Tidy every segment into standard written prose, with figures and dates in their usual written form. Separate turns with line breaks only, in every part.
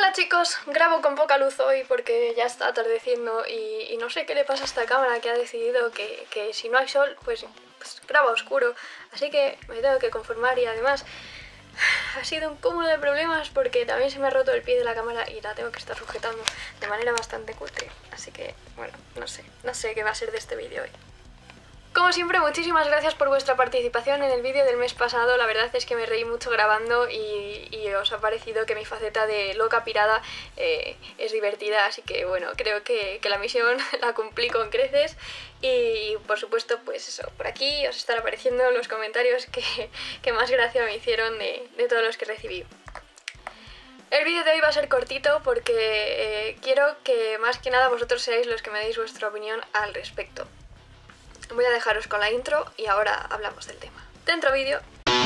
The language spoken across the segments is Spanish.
Hola chicos, grabo con poca luz hoy porque ya está atardeciendo y no sé qué le pasa a esta cámara que ha decidido que si no hay sol pues graba oscuro, así que me tengo que conformar y además ha sido un cúmulo de problemas porque también se me ha roto el pie de la cámara y la tengo que estar sujetando de manera bastante cutre, así que bueno, no sé qué va a ser de este vídeo hoy. Como siempre, muchísimas gracias por vuestra participación en el vídeo del mes pasado. La verdad es que me reí mucho grabando y os ha parecido que mi faceta de loca pirada es divertida, así que bueno, creo que la misión la cumplí con creces y por supuesto pues eso, por aquí os están apareciendo los comentarios que más gracia me hicieron de todos los que recibí. El vídeo de hoy va a ser cortito porque quiero que más que nada vosotros seáis los que me deis vuestra opinión al respecto. Voy a dejaros con la intro y ahora hablamos del tema. Dentro vídeo.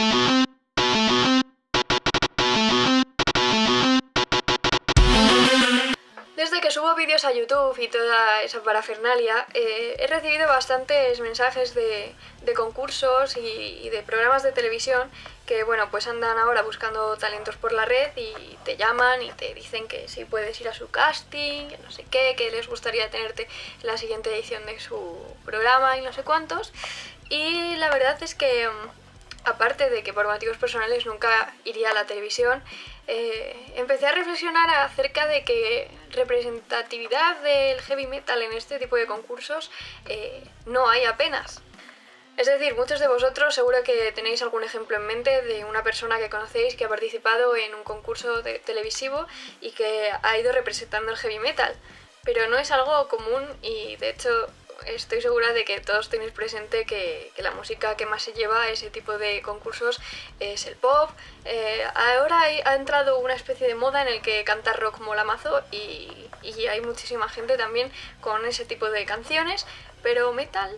Desde que subo vídeos a YouTube y toda esa parafernalia, he recibido bastantes mensajes de concursos y de programas de televisión que, bueno, pues andan ahora buscando talentos por la red y te llaman y te dicen que si puedes ir a su casting, que no sé qué, que les gustaría tenerte en la siguiente edición de su programa y no sé cuántos. Y la verdad es que, aparte de que por motivos personales nunca iría a la televisión, empecé a reflexionar acerca de que representatividad del heavy metal en este tipo de concursos no hay apenas. Es decir, muchos de vosotros seguro que tenéis algún ejemplo en mente de una persona que conocéis que ha participado en un concurso televisivo y que ha ido representando el heavy metal, pero no es algo común y de hecho estoy segura de que todos tenéis presente que la música que más se lleva a ese tipo de concursos es el pop. Ahora ha entrado una especie de moda en el que cantar rock mola mazo y hay muchísima gente también con ese tipo de canciones, pero metal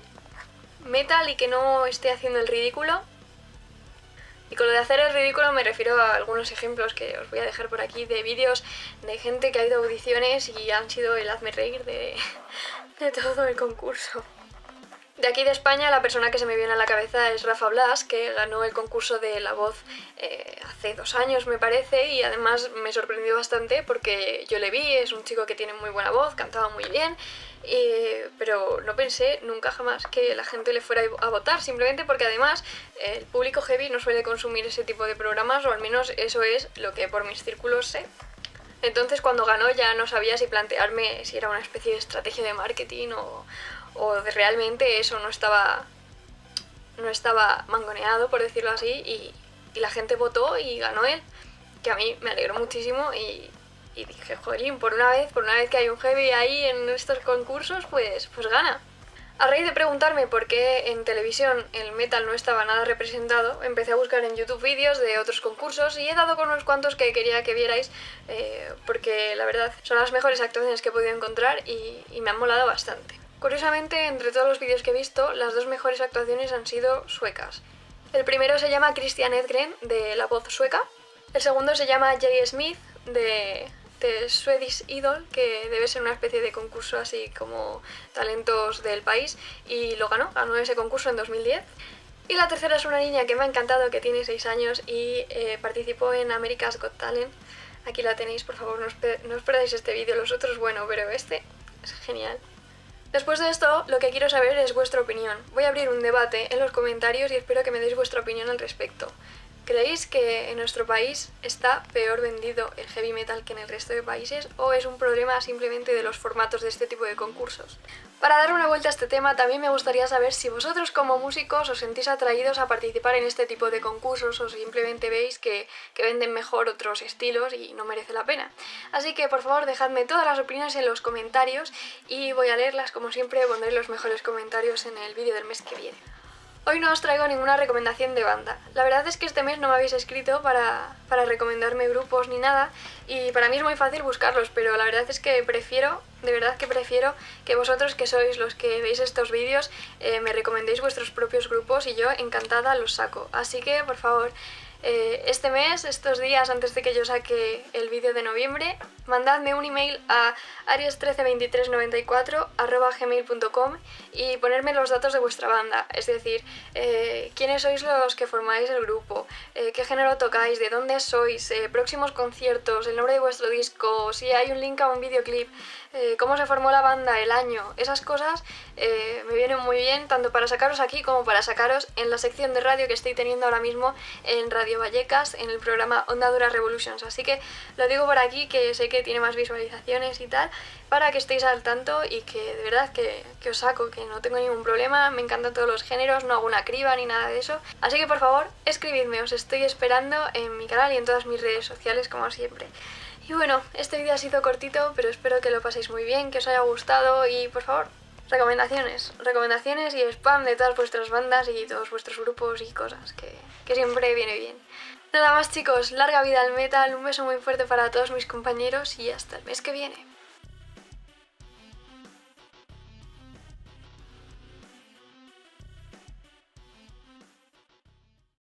y que no esté haciendo el ridículo. Y con lo de hacer el ridículo me refiero a algunos ejemplos que os voy a dejar por aquí de vídeos de gente que ha ido a audiciones y han sido el hazme reír de todo el concurso. De aquí de España la persona que se me viene a la cabeza es Rafa Blas, que ganó el concurso de La Voz hace 2 años me parece, y además me sorprendió bastante porque yo le vi, es un chico que tiene muy buena voz, cantaba muy bien, pero no pensé nunca jamás que la gente le fuera a votar, simplemente porque además el público heavy no suele consumir ese tipo de programas, o al menos eso es lo que por mis círculos sé. Entonces cuando ganó ya no sabía si plantearme si era una especie de estrategia de marketing o de realmente eso no estaba mangoneado, por decirlo así, y la gente votó y ganó él, que a mí me alegró muchísimo y dije, jolín, por una vez que hay un heavy ahí en estos concursos, pues gana. A raíz de preguntarme por qué en televisión el metal no estaba nada representado, empecé a buscar en YouTube vídeos de otros concursos y he dado con unos cuantos que quería que vierais porque la verdad son las mejores actuaciones que he podido encontrar y me han molado bastante. Curiosamente, entre todos los vídeos que he visto, las 2 mejores actuaciones han sido suecas. El primero se llama Christian Edgren, de La Voz sueca. El segundo se llama Jay Smith, de Swedish Idol, que debe ser una especie de concurso así como talentos del país, y lo ganó ese concurso en 2010. Y la tercera es una niña que me ha encantado, que tiene 6 años y participó en America's Got Talent. Aquí la tenéis, por favor, no os perdáis este vídeo, los otros bueno, pero este es genial. Después de esto, lo que quiero saber es vuestra opinión. Voy a abrir un debate en los comentarios y espero que me deis vuestra opinión al respecto. ¿Creéis que en nuestro país está peor vendido el heavy metal que en el resto de países o es un problema simplemente de los formatos de este tipo de concursos? Para dar una vuelta a este tema, también me gustaría saber si vosotros como músicos os sentís atraídos a participar en este tipo de concursos o simplemente veis que venden mejor otros estilos y no merece la pena. Así que por favor dejadme todas las opiniones en los comentarios y voy a leerlas como siempre, pondré los mejores comentarios en el vídeo del mes que viene. Hoy no os traigo ninguna recomendación de banda. La verdad es que este mes no me habéis escrito para recomendarme grupos ni nada y para mí es muy fácil buscarlos, pero la verdad es que prefiero que vosotros, que sois los que veis estos vídeos, me recomendéis vuestros propios grupos y yo encantada los saco. Así que, por favor, Este mes, estos días antes de que yo saque el vídeo de noviembre, mandadme un email a aries132394@gmail.com y ponerme los datos de vuestra banda, es decir, quiénes sois los que formáis el grupo, qué género tocáis, de dónde sois, próximos conciertos, el nombre de vuestro disco, si hay un link a un videoclip, cómo se formó la banda, el año. Esas cosas me vienen muy bien tanto para sacaros aquí como para sacaros en la sección de radio que estoy teniendo ahora mismo en Radio Vallecas, en el programa Onda Dura Revolutions. Así que lo digo por aquí, que sé que tiene más visualizaciones y tal, para que estéis al tanto y que de verdad que os saco, que no tengo ningún problema, me encantan todos los géneros, no hago una criba ni nada de eso. Así que por favor, escribidme, os estoy esperando en mi canal y en todas mis redes sociales como siempre. Y bueno, este vídeo ha sido cortito, pero espero que lo paséis muy bien, que os haya gustado y por favor, recomendaciones y spam de todas vuestras bandas y todos vuestros grupos y cosas, que siempre viene bien. Nada más chicos, larga vida al metal, un beso muy fuerte para todos mis compañeros y hasta el mes que viene.